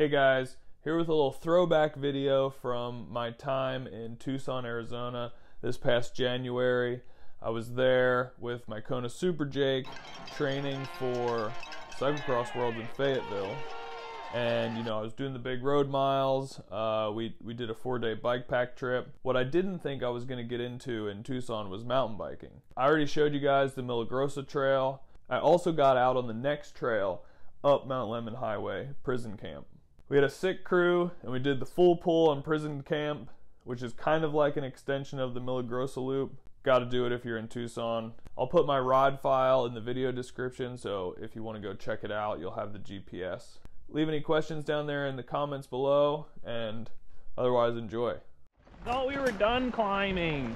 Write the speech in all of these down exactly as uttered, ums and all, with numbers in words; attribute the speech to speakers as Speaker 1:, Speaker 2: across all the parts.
Speaker 1: Hey guys, here with a little throwback video from my time in Tucson, Arizona this past January. I was there with my Kona Super Jake training for Cyclocross Worlds in Fayetteville. And you know, I was doing the big road miles. Uh, we, we did a four-day bike pack trip. What I didn't think I was going to get into in Tucson was mountain biking. I already showed you guys the Milagrosa trail. I also got out on the next trail up Mt Lemmon Highway, Prison Camp. We had a sick crew and we did the full pull on Prison Camp, which is kind of like an extension of the Milagrosa loop. Got to do it if you're in Tucson. I'll put my ride file in the video description, so if you want to go check it out, you'll have the G P S. Leave any questions down there in the comments below, and otherwise enjoy. Thought we were done climbing.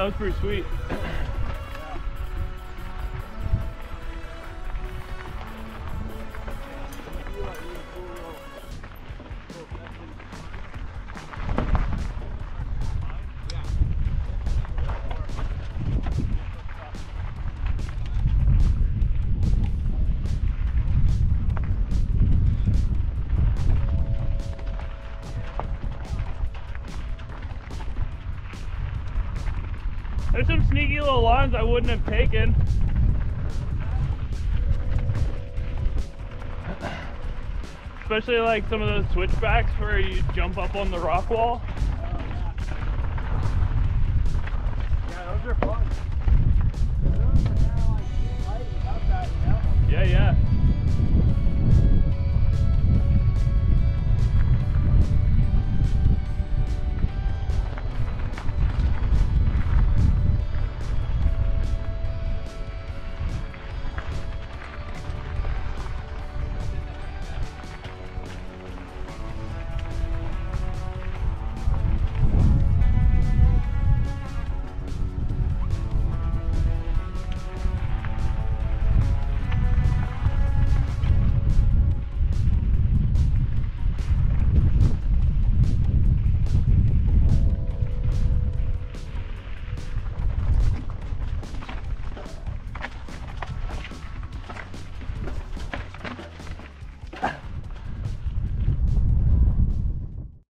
Speaker 1: was pretty sweet. There's some sneaky little lines I wouldn't have taken. Especially like some of those switchbacks where you jump up on the rock wall.
Speaker 2: Yeah, those are fun. Those are kind of like light without that, you know?
Speaker 1: Yeah, yeah.